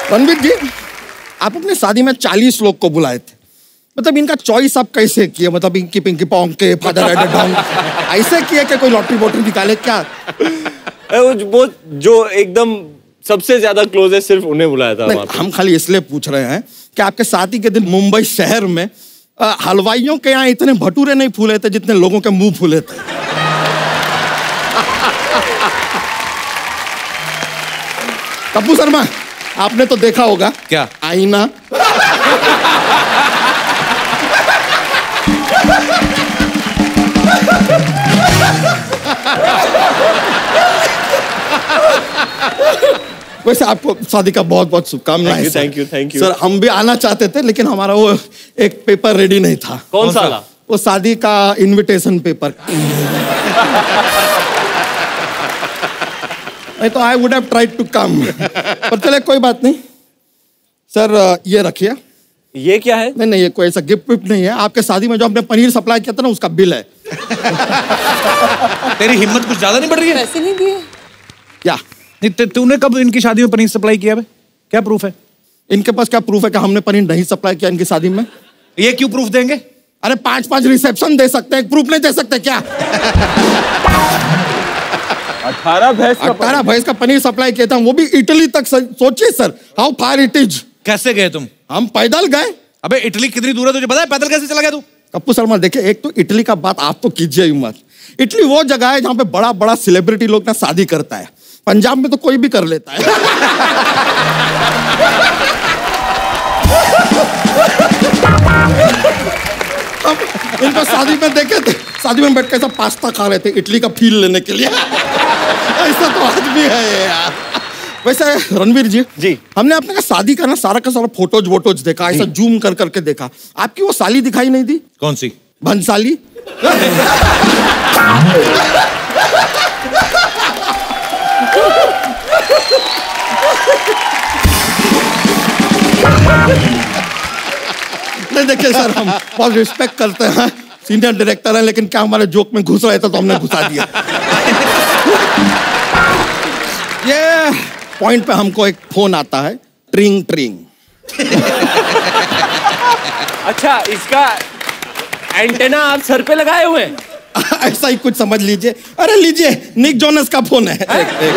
रणवीर जी, आप अपने शादी में 40 लोग को बुलाए थे, मतलब इनका चॉइस आप कैसे किए? मतलब इंकी पिंकी पोंग के फादर ऐसे किए कि कोई लॉटरी वॉटरी निकाले क्या? वो जो एकदम सबसे ज्यादा क्लोज है, सिर्फ उन्हें बुलाया था। हम खाली इसलिए पूछ रहे हैं कि आपके शादी के दिन मुंबई शहर में हलवाइयों के यहाँ इतने भटूरे नहीं फूले थे जितने लोगों के मुंह फूले थे। कपूर शर्मा, आपने तो देखा होगा क्या? आईना। वैसे आपको शादी का बहुत बहुत शुभकामनाएं। थैंक यू सर, हम भी आना चाहते थे लेकिन हमारा वो एक पेपर रेडी नहीं था। कौन सा? वो शादी का इनविटेशन पेपर। नहीं तो I would have tried to come, पर चले कोई बात नहीं। सर ये रखिए। ये क्या है? नहीं, ये कोई ऐसा गिफ्ट विफ्ट नहीं है। आपके शादी में जो आपने पनीर सप्लाई किया था ना, उसका बिल है। तेरी हिम्मत कुछ ज्यादा नहीं बढ़ रही है? पैसे नहीं दिए क्या? तूने कब इनकी शादी में पनीर सप्लाई किया? क्या प्रूफ है? इनके पास क्या प्रूफ है कि हमने पनीर नहीं सप्लाई किया इनकी शादी में? ये क्यों प्रूफ देंगे? अरे 5-5 रिसेप्शन दे सकते हैं, प्रूफ नहीं दे सकते क्या? 18 भैंस का पनीर सप्लाई किया था, वो भी इटली तक। सोचिए sir, how far it is. कैसे गए तुम? हम पैदल गए। अबे इटली कितनी दूर है तुझे पता है? पैदल कैसे चला गया तू? कपूर शर्मा, देखिए, एक तो इटली का बात आप तो कीजिए ही मत। इटली वो जगह है जहां पे बड़ा बड़ा सेलिब्रिटी लोग ना शादी करता है। पंजाब में तो कोई भी कर लेता है। अब इनको शादी में देखे थे, शादी में बैठ के सब पास्ता खा रहे थे इटली का फील लेने के लिए। ऐसा तो आदमी है यार। वैसे रणवीर जी, हमने अपने शादी का ना सारा का सारा फोटोज वोटोज देखा, ऐसा जूम कर करके देखा। आपकी वो साली दिखाई नहीं दी? कौन सी? भंसाली। नहीं देखिए सर, हम बहुत रिस्पेक्ट करते हैं, सीनियर डायरेक्टर हैं, लेकिन क्या हमारे जोक में घुस रहे थे तो हमने घुसा दिया। ये पॉइंट पे हमको एक फोन आता है, ट्रिंग ट्रिंग। अच्छा, इसका एंटेना आप सर पे लगाए हुए हैं? ऐसा ही कुछ समझ लीजिए। अरे लीजिए, निक जोनस का फोन है।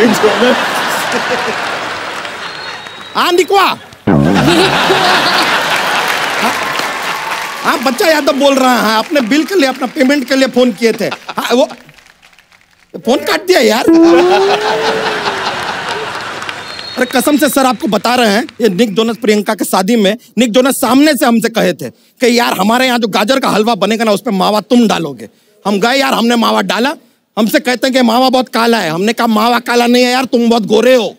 हाँ निकवा। हाँ, बच्चा यादव बोल रहा है। अपने बिल के लिए, अपना पेमेंट के लिए फोन किए थे। हाँ, वो फोन काट दिया यार। अरे कसम से सर, आपको बता रहे हैं, ये निक जोनस प्रियंका के शादी में निक जोनस सामने से हमसे कहे थे कि यार हमारे यहाँ जो गाजर का हलवा बनेगा ना, उस पे मावा तुम डालोगे। हम गए यार, हमने मावा डाला। हमसे कहते हैं कि मावा बहुत काला है। हमने कहा मावा काला नहीं है यार, तुम बहुत गोरे हो।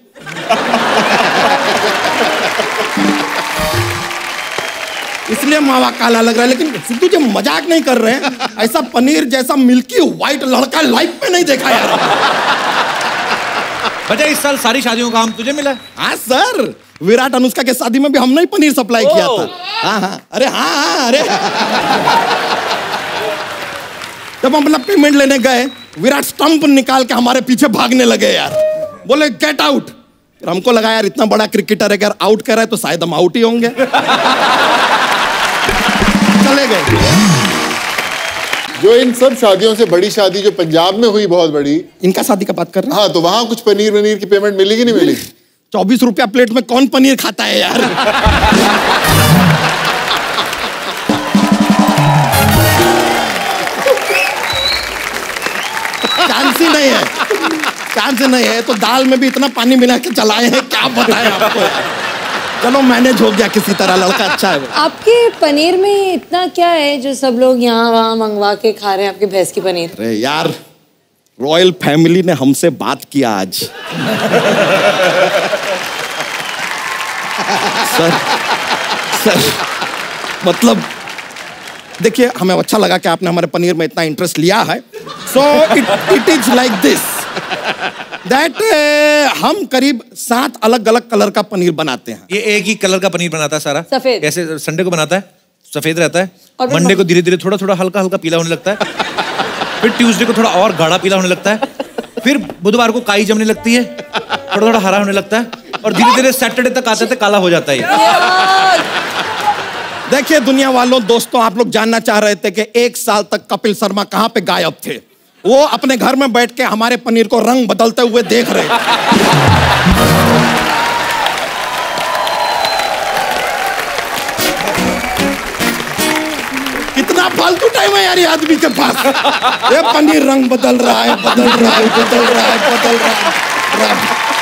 इसलिए मावा काला लग रहा है। लेकिन सिद्धू जी मजाक नहीं कर रहे हैं, ऐसा पनीर जैसा मिल्की व्हाइट लड़का लाइफ में नहीं देखा यार। बच्चा, इस साल सारी शादियों का काम तुझे मिला? हाँ सर, विराट अनुष्का के शादी में भी हमने ही पनीर सप्लाई किया था। हाँ, अरे हाँ, अरे जब हम अपना पेमेंट लेने गए, विराट स्टंप निकाल के हमारे पीछे भागने लगे यार। बोले गेट आउट। फिर हमको लगा यार इतना बड़ा क्रिकेटर है, अगर आउट कर रहा है तो शायद हम आउट ही होंगे। चले गए। जो इन सब शादियों से बड़ी शादी जो पंजाब में हुई, बहुत बड़ी, इनका शादी का बात कर रहे हैं? हाँ, तो वहां कुछ पनीर वनीर की पेमेंट मिली कि नहीं मिली? 24 रुपया प्लेट में कौन पनीर खाता है यार? चांस ही नहीं है, चांस नहीं है। तो दाल में भी इतना पानी मिला के चलाए हैं, क्या बताएं आपको। चलो मैनेज हो गया किसी तरह, लड़का अच्छा है। आपके पनीर में इतना क्या है जो सब लोग यहाँ वहाँ मंगवा के खा रहे हैं आपके भैंस की पनीर? अरे यार, रॉयल फैमिली ने हमसे बात किया आज। सर मतलब देखिए, हमें अच्छा लगा कि आपने हमारे पनीर में इतना इंटरेस्ट लिया है। So it is like this that हम करीब 7 अलग अलग कलर का पनीर बनाते हैं। ये एक ही कलर का पनीर बनाता है सारा? सफेद। ऐसे संडे को बनाता है, सफेद रहता है, मंडे को धीरे धीरे थोड़ा थोड़ा हल्का हल्का पीला होने लगता है, फिर ट्यूसडे को थोड़ा और गाढ़ा पीला होने लगता है, फिर बुधवार को काई जमने लगती है, थोड़ा थोड़ा हरा होने लगता है, और धीरे धीरे सैटरडे तक आते थे काला हो जाता है। देखिए दुनिया वालों, दोस्तों, आप लोग जानना चाह रहे थे कि 1 साल तक कपिल शर्मा कहाँ पे गायब थे। वो अपने घर में बैठ के हमारे पनीर को रंग बदलते हुए देख रहे थे। कितना फालतू टाइम है यार ये आदमी के पास। ये पनीर रंग बदल रहा है, बदल रहा है, बदल रहा है, बदल रहा है।